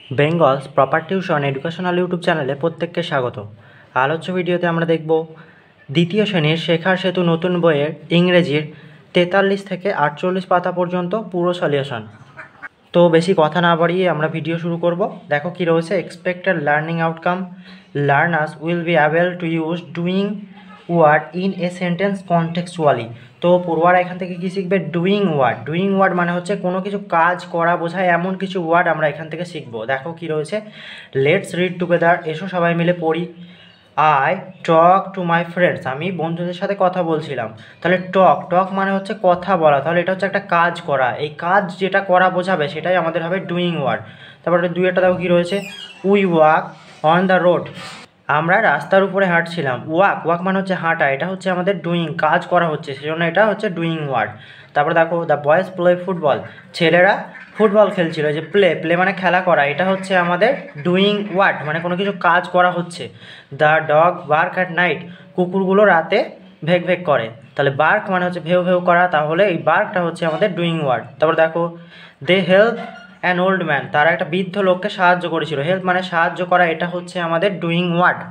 Bengal's proper tuition educational YouTube চ্যানেলে প্রত্যেককে স্বাগত। আলোচ্য ভিডিওতে আমরা দেখব দ্বিতীয় শ্রেণীর শেখার সেতু নতুন বইয়ের ইংরেজির 43 থেকে 48 পাতা পর্যন্ত পুরো সলিউশন। তো বেশি কথা না বাড়িয়ে আমরা ভিডিও শুরু করব। দেখো কি রয়েছে, expected learning outcome, learners will be able to use doing word in a sentence contextually. তো পড়ুয়ারা এখান থেকে কী শিখবে? Doing word. ডুইং ওয়ার্ড মানে হচ্ছে কোনো কিছু কাজ করা বোঝায় এমন কিছু ওয়ার্ড আমরা এখান থেকে শিখব। দেখো কি রয়েছে, লেটস রিড টুগেদার, এসো সবাই মিলে পড়ি। I talk to my friends, আমি বন্ধুদের সাথে কথা বলছিলাম। তাহলে টক মানে হচ্ছে কথা বলা, তাহলে এটা হচ্ছে একটা কাজ করা। এই কাজ যেটা করা বোঝাবে সেটাই আমাদের হবে ডুইং ওয়ার্ড। তারপরে দুইটা দেখো কী রয়েছে, we walk on the road, আমরা রাস্তার উপরে হাঁটছিলাম। ওয়াক মানে হচ্ছে হাঁটা, এটা হচ্ছে আমাদের ডুইং, কাজ করা হচ্ছে, সেজন্য এটা হচ্ছে ডুইং ওয়ার্ড। তারপর দেখো দ্য বয়েজ প্লে ফুটবল, ছেলেরা ফুটবল খেলছিল। যে প্লে মানে খেলা করা, এটা হচ্ছে আমাদের ডুইং ওয়ার্ড, মানে কোনো কিছু কাজ করা হচ্ছে। The dog bark at night, কুকুরগুলো রাতে ভেক ভেক করে। তাহলে বার্ক মানে হচ্ছে ভেউ ভেউ করা, তাহলে এই বার্কটা হচ্ছে আমাদের ডুইং ওয়ার্ড। তারপর দেখো they help an old man, তারা একটা বৃদ্ধ লোককে সাহায্য করেছিল। হেল্প মানে সাহায্য করা, এটা হচ্ছে আমাদের ডুইং ওয়ার্ড।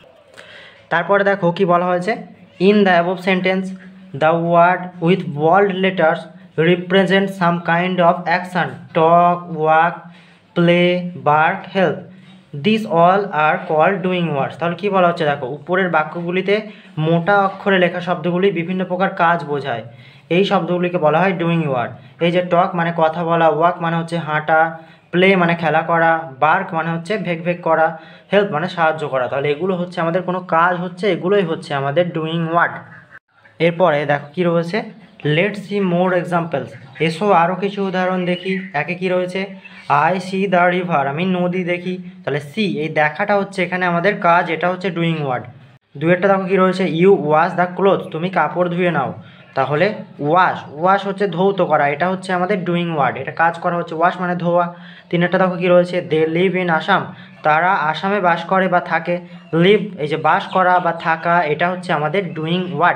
তারপরে দেখো কি বলা হয়েছে, in the above sentence the word with bold letters represent some kind of action, talk, walk, play, bark, help, this all are called doing words. তাহলে কী বলা হচ্ছে, দেখো উপরের বাক্যগুলিতে মোটা অক্ষরে লেখা শব্দগুলি বিভিন্ন প্রকার কাজ বোঝায়, এই শব্দগুলিকে বলা হয় ডুইং ওয়ার্ড। এই যে টক মানে কথা বলা, ওয়াক মানে হচ্ছে হাঁটা, প্লে মানে খেলা করা, বার্ক মানে হচ্ছে ভেক ভেক করা, হেল্প মানে সাহায্য করা। তাহলে এগুলো হচ্ছে আমাদের কোনো কাজ হচ্ছে, এগুলোই হচ্ছে আমাদের ডুইং ওয়ার্ড। এরপরে দেখো কি রয়েছে, লেটস সি মোর এক্সাম্পলস, এসো আরও কিছু উদাহরণ দেখি। একে কি রয়েছে, আই সি দ্য রিভার, আমি নদী দেখি। তাহলে সি, এই দেখাটা হচ্ছে এখানে আমাদের কাজ, এটা হচ্ছে ডুইং ওয়ার্ড। দুয়েরটা দেখো কি রয়েছে, ইউ ওয়াশ দ্য ক্লোথ, তুমি কাপড় ধুয়ে নাও। তাহলে ওয়াশ হচ্ছে ধৌত করা, এটা হচ্ছে আমাদের ডুইং ওয়ার্ড, এটা কাজ করা হচ্ছে, ওয়াশ মানে ধোয়া। তিনেরটা দেখো কি রয়েছে, দে লিভ ইন আসাম, তারা আসামে বাস করে বা থাকে। লিভ, এই যে বাস করা বা থাকা, এটা হচ্ছে আমাদের ডুইং ওয়ার্ড।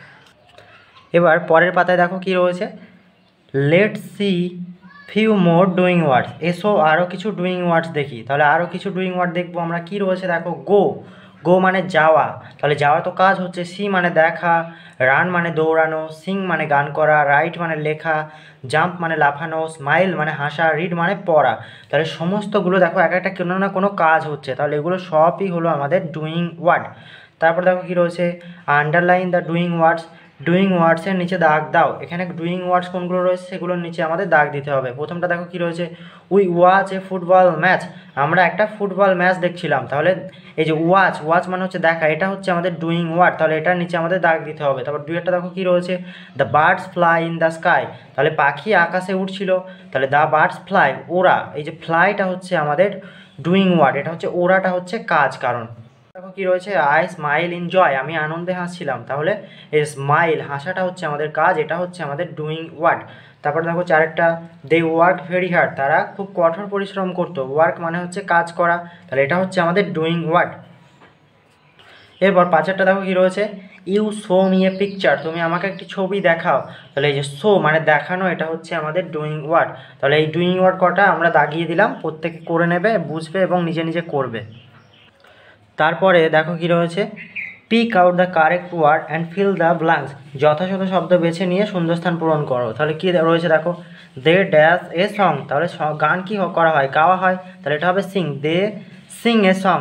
এবার পরের পাতায় দেখো কি রয়েছে, let's see few more doing words, এসো আরও কিছু ডুইং ওয়ার্ডস দেখি। তাহলে আরও কিছু ডুইং ওয়ার্ড দেখবো আমরা। কি রয়েছে দেখো, গো মানে যাওয়া, তাহলে যাওয়া তো কাজ হচ্ছে। সি মানে দেখা, রান মানে দৌড়ানো, সিং মানে গান করা, রাইট মানে লেখা, জাম্প মানে লাফানো, স্মাইল মানে হাসা, রিড মানে পড়া। তাহলে সমস্তগুলো দেখো এক একটা কোনো না কোনো কাজ হচ্ছে, তাহলে এগুলো সবই হলো আমাদের ডুইং ওয়ার্ড। তারপর দেখো কি রয়েছে, underline the doing words, doing ওয়ার্ডসের নিচে দাগ দাও। এখানে ডুইং ওয়ার্ডস কোনগুলো রয়েছে সেগুলোর নিচে আমাদের দাগ দিতে হবে। প্রথমটা দেখো কি রয়েছে, we watch a football match, আমরা একটা ফুটবল ম্যাচ দেখছিলাম। তাহলে এই যে ওয়াচ মানে হচ্ছে দেখা, এটা হচ্ছে আমাদের ডুইং ওয়ার্ড, তাহলে এটার নিচে আমাদের দাগ দিতে হবে। তারপর দুইটা দেখো কি রয়েছে, the birds fly in the sky, তাহলে পাখি আকাশে উঠছিল। তাহলে দ্য বার্ডস ফ্লাই, ওরা, এই যে ফ্লাইটা হচ্ছে আমাদের ডুইং ওয়ার্ড, এটা হচ্ছে ওরাটা হচ্ছে কাজ। কারণ দেখো কি রয়েছে, আই স্মাইল এনজয়, আমি আনন্দে হাসছিলাম। তাহলে এই স্মাইল হাসাটা হচ্ছে আমাদের কাজ, এটা হচ্ছে আমাদের ডুইং ওয়ার্ড। তারপর দেখো চারেরটা, দে ওয়ার্ক ভেরি হার্ড, তারা খুব কঠোর পরিশ্রম করতো। ওয়ার্ক মানে হচ্ছে কাজ করা, তাহলে এটা হচ্ছে আমাদের ডুইং ওয়ার্ড। এরপর পাঁচেরটা দেখো কি রয়েছে, you show me a picture, তুমি আমাকে একটি ছবি দেখাও। তাহলে এই যে শো মানে দেখানো, এটা হচ্ছে আমাদের ডুইং ওয়ার্ড। তাহলে এই ডুইং ওয়ার্ড কটা আমরা দাগিয়ে দিলাম, প্রত্যেকে করে নেবে, বুঝবে এবং নিজে নিজে করবে। তারপরে দেখো কি রয়েছে, pick out the correct word and fill the blanks, যথাযথ শব্দ বেছে নিয়ে শূন্যস্থান পূরণ করো। তাহলে কী রয়েছে দেখো, দে ড্যাশ এ সং, তাহলে গান কী করা হয়, গাওয়া হয়, তাহলে এটা হবে sing. They sing a song,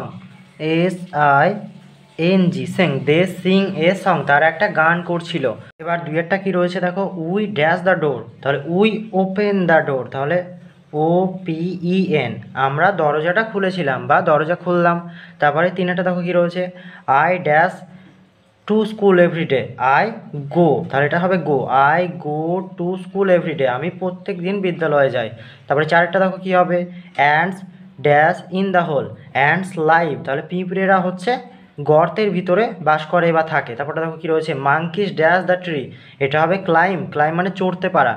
SING, sing, they sing a song, তারা একটা গান করছিল। এবার দুইয়েরটা কী রয়েছে দেখো, উই ড্যাশ দ্য ডোর, তাহলে উই ওপেন দ্য ডোর, তাহলে OPEN, আমরা দরজাটা খুলেছিলাম বা দরজা খুললাম। তারপরে তিনটা দেখো কী রয়েছে, I dash to school everyday, I go, তাহলে এটা হবে go, I go to school everyday, আমি প্রত্যেক দিন বিদ্যালয়ে যাই। তারপরে চারটা দেখো কী হবে, ants dash in the hole, ants live, তাহলে পিঁপড়েরা হচ্ছে গর্তের ভিতরে বাস করে বা থাকে। তারপরটা দেখো কী রয়েছে, মাঙ্কিস ড্যাশ দ্য ট্রি, এটা হবে ক্লাইম মানে চড়তে পারা,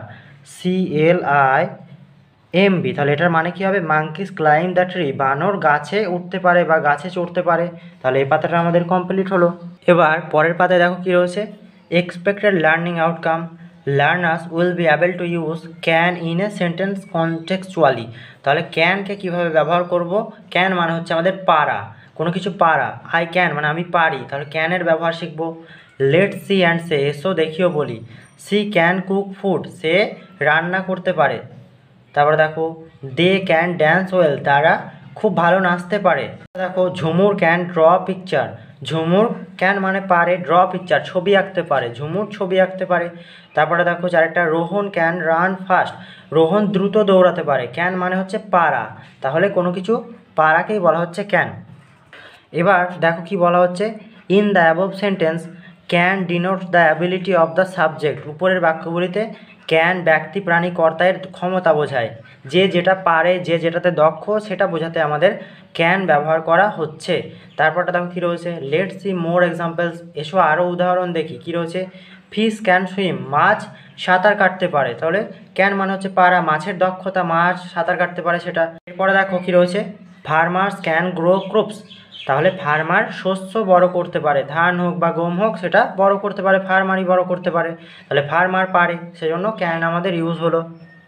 CLIMB, তাহলে এটার মানে কী হবে, মাঙ্কিস ক্লাইম দ্য ট্রি, বানর গাছে উঠতে পারে বা গাছে চড়তে পারে। তাহলে এই পাতাটা আমাদের কমপ্লিট হলো। এবার পরের পাতায় দেখো কী রয়েছে, expected learning outcome, learners will be able to use can in a sentence contextually. তাহলে ক্যানকে কীভাবে ব্যবহার করব? ক্যান মানে হচ্ছে আমাদের পারা, কোনো কিছু পারা। আই ক্যান মানে আমি পারি, তাহলে ক্যানের ব্যবহার শিখব। লেট সি অ্যান্ড সে, এসো দেখিও বলি। সি ক্যান কুক ফুড, সে রান্না করতে পারে। তারপরে দেখো দে ক্যান ড্যান্স ওয়েল, তারা খুব ভালো নাচতে পারে। দেখো Jhumur can draw picture, Jhumur can মানে পারে, ড্র পিকচার ছবি আঁকতে পারে, ঝুমুর ছবি আঁকতে পারে। তারপরে দেখো আরেকটা Rohan can run fast, Rohan দ্রুত দৌড়াতে পারে। ক্যান মানে হচ্ছে পারা, তাহলে কোনো কিছু পারাকেই বলা হচ্ছে ক্যান। এবার দেখো কি বলা হচ্ছে, in the above sentence can denote the ability of the subject. উপরের বাক্যগুলিতে ক্যান ব্যক্তি প্রাণী কর্তার ক্ষমতা বোঝায়, যে যেটা পারে, যে যেটাতে দক্ষ সেটা বোঝাতে আমাদের ক্যান ব্যবহার করা হচ্ছে। তারপরটা দেখো কী রয়েছে, লেটস সি মোর এক্সাম্পলস, এসো আরও উদাহরণ দেখি। কী রয়েছে, ফিশ ক্যান সুইম, মাছ সাঁতার কাটতে পারে। তাহলে ক্যান মানে হচ্ছে পারা, মাছের দক্ষতা, মাছ সাঁতার কাটতে পারে সেটা। এরপরে দেখো কী রয়েছে, ফার্মার্স ক্যান গ্রো ক্রপস, তাহলে ফার্মার শস্য বড় করতে পারে, ধান হোক বা গম হোক সেটা বড় করতে পারে, ফার্মারই বড় করতে পারে। তাহলে ফার্মার পারে, সেজন্য ক্যান আমাদের ইউজ হলো।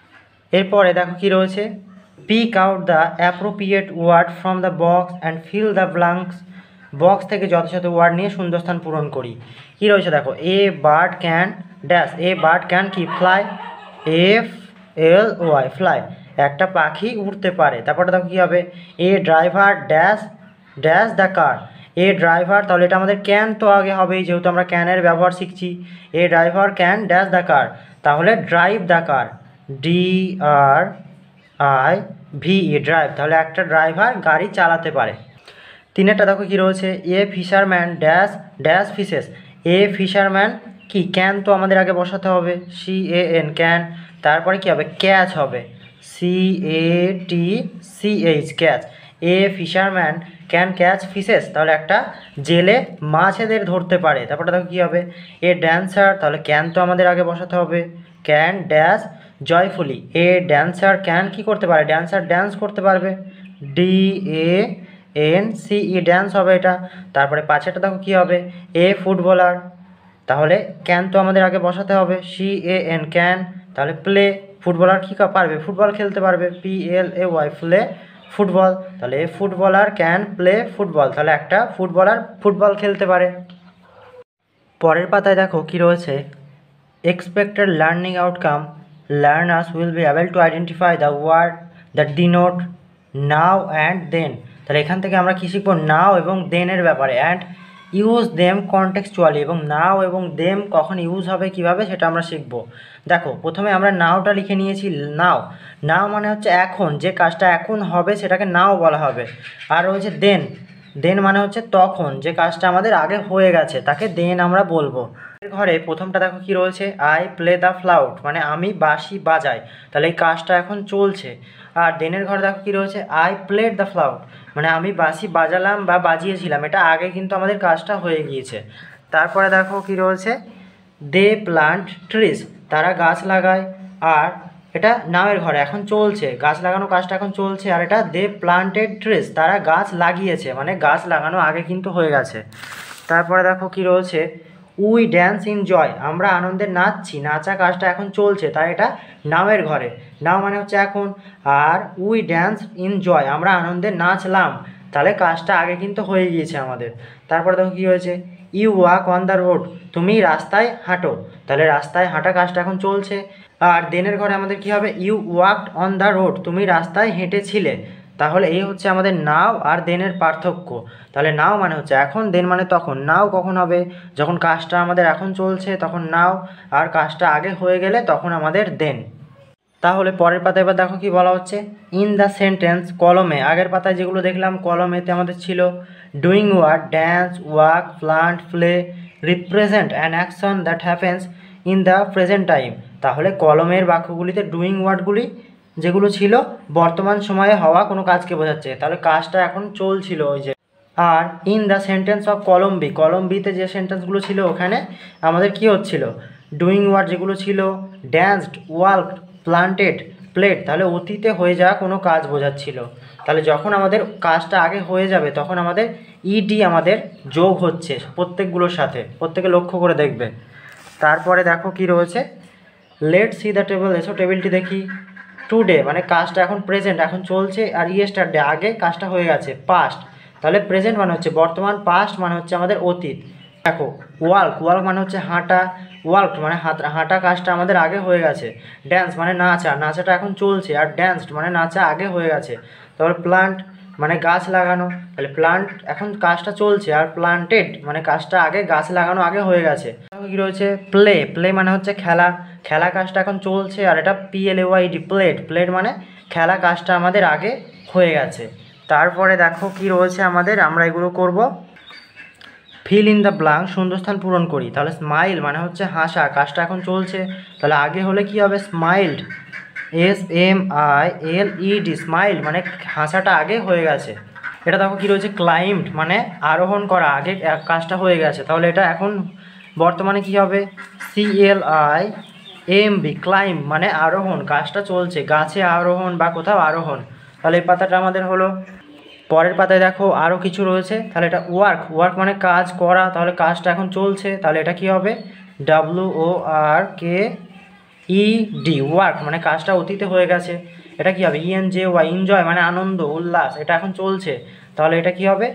এরপরে দেখো কি রয়েছে, pick out the appropriate word from the box and fill the blanks, box থেকে যথাযথ ওয়ার্ড নিয়ে শূন্যস্থান পূরণ করি। কি রয়েছে দেখো, a bird can dash, a bird can কি fly, F L Y fly, একটা পাখি উড়তে পারে। তারপরে দেখো কী হবে, a driver dash dash the car, a driver, তাহলে এটা আমাদের ক্যান তো আগে হবেই, যেহেতু আমরা ক্যানের ব্যবহার শিখছি। A driver can dash the car, তাহলে drive the car, D R I V E drive, তাহলে একটা ড্রাইভার গাড়ি চালাতে পারে। তিনেরটা দেখো কী রয়েছে, a fisherman dash dash fishes, a fisherman কি ক্যান তো আমাদের আগে বসাতে হবে, সি এ এন ক্যান, তারপরে কী হবে ক্যাচ হবে, C A T C H catch, a fisherman can catch fishes, তাহলে একটা জেলে মাছেদের ধরতে পারে। তারপরে দেখো কী হবে, এ ড্যান্সার, তাহলে ক্যান তো আমাদের আগে বসাতে হবে, can dash joyfully, a dancer can কি করতে পারে, ড্যান্সার ড্যান্স করতে পারবে, D A N C E dance হবে এটা। তারপরে পাঁচেরটা দেখো কী হবে, এ ফুটবলার, তাহলে ক্যান তো আমাদের আগে বসাতে হবে, সি এ এন ক্যান, তাহলে প্লে, ফুটবলার কী পারবে, ফুটবল খেলতে পারবে, P L A Y play football, তাহলে a footballer can play football, তাহলে একটা ফুটবলার ফুটবল খেলতে পারে। পরের পাতায় দেখো কী রয়েছে, expected learning outcome, learners will be able to identify the word that denote now and then. তাহলে এখান থেকে আমরা কী শিখবো, নাও এবং দেনের ব্যাপারে, অ্যান্ড ইউজ দেম কনটেক্সচুয়ালি, এবং নাও এবং দেম কখন ইউজ হবে কীভাবে সেটা আমরা শিখব। দেখো প্রথমে আমরা নাওটা লিখে নিয়েছি, নাও, নাও মানে হচ্ছে এখন, যে কাজটা এখন হবে সেটাকে নাও বলা হবে। আর রয়েছে দেন, দেন মানে হচ্ছে তখন, যে কাজটা আমাদের আগে হয়ে গেছে তাকে দেন আমরা বলবো। ঘরে প্রথমটা দেখো কি রয়েছে, আই প্লে দ্য ফ্লাউট, মানে আমি বাঁশি বাজাই, তাহলে এই কাজটা এখন চলছে। আর দেনের ঘরে দেখো কি রয়েছে, আই প্লেড দ্য ফ্লাউট, মানে আমি বাঁশি বাজালাম বা বাজিয়েছিলাম, এটা আগে কিন্তু আমাদের কাজটা হয়ে গিয়েছে। তারপরে দেখো কি রয়েছে, দে প্লান্ট ট্রিজ, তারা গাছ লাগায়। আর এটা নামের ঘরে এখন চলছে, গাছ লাগানো কাজটা এখন চলছে। আর এটা দে প্লান্টেড ট্রিজ, তারা গাছ লাগিয়েছে, মানে গাছ লাগানো আগে কিন্তু হয়ে গেছে। তারপরে দেখো কি রয়েছে, উই ড্যান্স ইন জয়, আমরা আনন্দে নাচছি, নাচা কাজটা এখন চলছে, তাই এটা নামের ঘরে, নাও মানে হচ্ছে এখন। আর উই ড্যান্স ইন জয়, আমরা আনন্দে নাচলাম, তাহলে কাজটা আগে কিন্তু হয়ে গিয়েছে আমাদের। তারপরে দেখো কী হয়েছে, you walk on the road, তুমি রাস্তায় হাঁটো, তাহলে রাস্তায় হাঁটা কাজটা এখন চলছে। আর দেনের ঘরে আমাদের কী হবে, you walked on the road, তুমি রাস্তায় হেঁটেছিলে। তাহলে এই হচ্ছে আমাদের নাও আর দেনের পার্থক্য। তাহলে নাও মানে হচ্ছে এখন, দেন মানে তখন। নাও কখন হবে, যখন কাজটা আমাদের এখন চলছে তখন নাও, আর কাজটা আগে হয়ে গেলে তখন আমাদের দেন। তাহলে পরের পাতায় এবার দেখো কি বলা হচ্ছে, ইন দ্য সেন্টেন্স, কলমে, আগের পাতায় যেগুলো দেখলাম কলমেতে আমাদের ছিল doing word, dance, walk, plant, play, represent an action that happens in the present time. তাহলে কলমের বাক্যগুলিতে ডুইং ওয়ার্ডগুলি যেগুলো ছিল বর্তমান সময়ে হওয়া কোনো কাজকে বোঝাচ্ছে, তাহলে কাজটা এখন চলছিল ওই যে। আর in the sentence of column B, column বিতে যে সেন্টেন্সগুলো ছিল ওখানে আমাদের কি হচ্ছিল, ডুইং ওয়ার্ড যেগুলো ছিল ড্যান্সড, ওয়ার্কড, প্লান্টেড, প্লেড, তাহলে অতীতে হয়ে যাওয়া কোনো কাজ বোঝাচ্ছিল। তাহলে যখন আমাদের কাজটা আগে হয়ে যাবে তখন আমাদের ইডি আমাদের যোগ হচ্ছে প্রত্যেকগুলোর সাথে, প্রত্যেকে লক্ষ্য করে দেখবে। তারপরে দেখো কি রয়েছে, লেট সি দ্য টেবল, এসো টেবিলটি দেখি। টুডে মানে কাজটা এখন প্রেজেন্ট, এখন চলছে, আর ইয়েস্টারডে আগে কাজটা হয়ে গেছে, পাস্ট। তাহলে প্রেজেন্ট মানে হচ্ছে বর্তমান, পাস্ট মানে হচ্ছে আমাদের অতীত। দেখো ওয়ার্ক, ওয়ার্ক মানে হচ্ছে হাঁটা, ওয়ার্ক মানে হাঁটা কাজটা আমাদের আগে হয়ে গেছে। ড্যান্স মানে নাচা, নাচাটা এখন চলছে, আর ড্যান্সড মানে নাচা আগে হয়ে গেছে। তারপর প্লান্ট মানে গাছ লাগানো, তাহলে প্লান্ট এখন কাজটা চলছে, আর প্লান্টেড মানে কাজটা আগে গাছ লাগানো আগে হয়ে গেছে। কী রয়েছে প্লে, প্লে মানে হচ্ছে খেলা, খেলা কাজটা এখন চলছে, আর এটা PLAYD প্লেড, প্লেড মানে খেলা কাজটা আমাদের আগে হয়ে গেছে। তারপরে দেখো কি রয়েছে আমাদের, আমরা এগুলো করব। ফিল ইন দ্য ব্ল্যাঙ্ক, শূন্যস্থান পূরণ করি। তাহলে স্মাইল মানে হচ্ছে হাসা, কাজটা এখন চলছে, তাহলে আগে হলে কি হবে স্মাইলড, SMILED, স্মাইল মানে হাসাটা আগে হয়ে গেছে। এটা দেখো কী রয়েছে ক্লাইম্ড মানে আরোহণ করা, আগে কাজটা হয়ে গেছে, তাহলে এটা এখন বর্তমানে কি হবে CLIMB, ক্লাইম্ব মানে আরোহণ, কাজটা চলছে, গাছে আরোহণ বা কোথাও আরোহণ। তাহলে এই পাতাটা আমাদের হলো। পরের পাতায় দেখো আরও কিছু রয়েছে, তাহলে এটা ওয়ার্ক, ওয়ার্ক মানে কাজ করা, তাহলে কাজটা এখন চলছে, তাহলে এটা কি হবে WORKED, ওয়ার্ক মানে কাজটা অতীতে হয়ে গেছে। এটা কি হবে ENJOY, এনজয় মানে আনন্দ উল্লাস, এটা এখন চলছে, তাহলে এটা কি হবে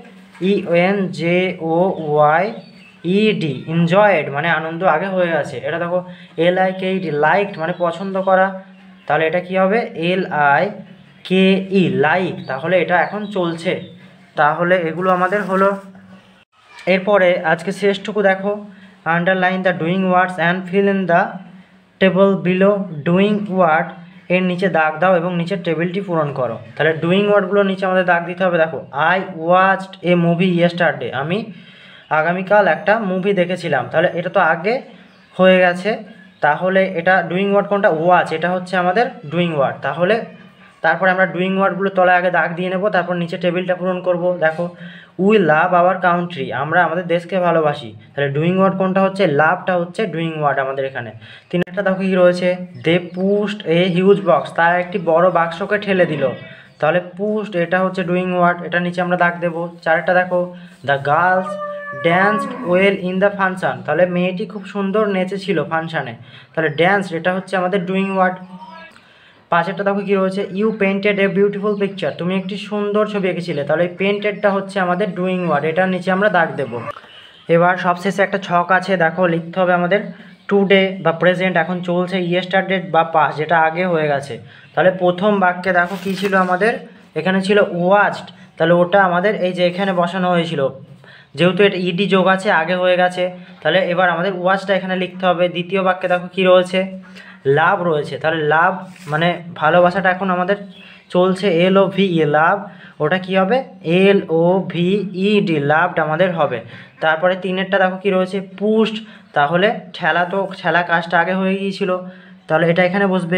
ENJOYED, এনজয়েড মানে আনন্দ আগে হয়ে গেছে। এটা দেখো LIKED, লাইকড মানে পছন্দ করা, তাহলে এটা কি হবে LIKE, লাইক, তাহলে এটা এখন চলছে। তাহলে এগুলো আমাদের হলো। এরপরে আজকে শেষটুকু দেখো, underline the doing words and fill in the table below. Doing word এর নিচে দাগ দাও এবং নিচের টেবিলটি পূরণ করো। তাহলে ডুইং ওয়ার্ডগুলোর নিচে আমাদের দাগ দিতে হবে। দেখো I watched a movie yesterday, আমি আগামীকাল একটা মুভি দেখেছিলাম, তাহলে এটা তো আগে হয়ে গেছে, তাহলে এটা ডুইং ওয়ার্ড কোনটা ওয়াচ, এটা হচ্ছে আমাদের ডুইং ওয়ার্ড। তাহলে তারপরে আমরা ডুইং ওয়ার্ডগুলো তলায় আগে দাগ দিয়ে নেব, তারপর নিচে টেবিলটা পূরণ করব। দেখো উই লাভ আওয়ার কান্ট্রি, আমরা আমাদের দেশকে ভালোবাসি, তাহলে ডুইং ওয়ার্ড কোনটা হচ্ছে লাভটা হচ্ছে ডুইং ওয়ার্ড আমাদের এখানে। তিনটা দেখো কী রয়েছে they pushed a huge box, তার একটি বড় বাক্সকে ঠেলে দিল, তাহলে পুশড এটা হচ্ছে ডুইং ওয়ার্ড, এটা নিচে আমরা দাগ দেবো। চারটা দেখো the girls danced well in the function, তাহলে মেয়েটি খুব সুন্দর নেচেছিল ফাংশানে, তাহলে ড্যান্স এটা হচ্ছে আমাদের ডুইং ওয়ার্ড। পাঁচেরটা দেখো কী রয়েছে you painted a beautiful picture, তুমি একটি সুন্দর ছবি এঁকেছিলে, তাহলে এই পেন্টেডটা হচ্ছে আমাদের ডুইং ওয়ার্ড, এটার নিচে আমরা দাগ দেবো। এবার সবশেষে একটা ছক আছে, দেখো লিখতে হবে আমাদের টুডে বা প্রেজেন্ট এখন চলছে, ইয়েস্টারডে বা পাস্ট যেটা আগে হয়ে গেছে। তাহলে প্রথম বাক্যে দেখো কী ছিল আমাদের, এখানে ছিল ওয়াচড, তাহলে ওটা আমাদের এই যে এখানে বসানো হয়েছিল, যেহেতু এটা ইডি যোগ আছে আগে হয়ে গেছে, তাহলে এবার আমাদের ওয়াচটা এখানে লিখতে হবে। দ্বিতীয় বাক্যে দেখো কী রয়েছে লাভ রয়েছে, তাহলে লাভ মানে ভালোবাসাটা এখন আমাদের চলছে LOVE, লাভ, ওটা কি হবে LOVED, লাভড আমাদের হবে। তারপরে তিনেরটা দেখো কি রয়েছে পুস্ট, তাহলে ঠেলা, তো ঠেলা কাজটা আগে হয়ে গিয়েছিল, তাহলে এটা এখানে বসবে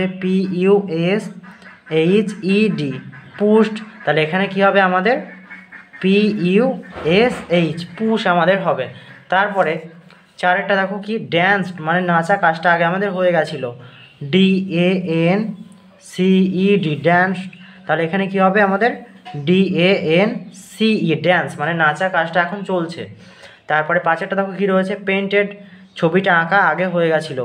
PUSHED, পুস্ট, তাহলে এখানে কি হবে আমাদের PUSH, পুশ আমাদের হবে। তারপরে চারেরটা দেখো কি ড্যান্সড মানে নাচা কাজটা আগে আমাদের হয়ে গেছিলো DANCED, ড্যান্স, তাহলে এখানে কি হবে আমাদের DANCE, ড্যান্স মানে নাচা কাজটা এখন চলছে। তারপরে পাঁচেরটা দেখো কী রয়েছে পেন্টেড, ছবিটা আঁকা আগে হয়ে গেছিলো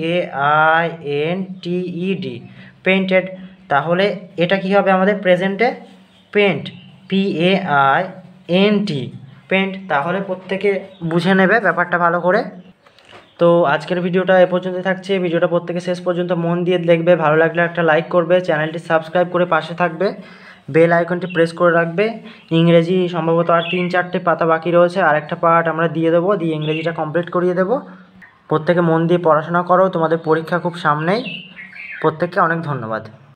PAINTED, পেন্টেড, তাহলে এটা কি হবে আমাদের প্রেজেন্টে পেন্ট PAINT, পেন্ট। তাহলে প্রত্যেকে বুঝে নেবে ব্যাপারটা ভালো করে। তো আজকের ভিডিওটা এ পর্যন্ত থাকছে, ভিডিওটা প্রত্যেকে শেষ পর্যন্ত মন দিয়ে দেখবে, ভালো লাগলে একটা লাইক করবে, চ্যানেলটি সাবস্ক্রাইব করে পাশে থাকবে, বেল আইকনটি প্রেস করে রাখবে। ইংরেজি সম্ভবত আর 3-4টে পাতা বাকি রয়েছে, আরেকটা পার্ট আমরা দিয়ে দেবো, দিয়ে ইংরেজিটা কমপ্লিট করিয়ে দেবো। প্রত্যেকে মন দিয়ে পড়াশোনা করো, তোমাদের পরীক্ষা খুব সামনেই। প্রত্যেককে অনেক ধন্যবাদ।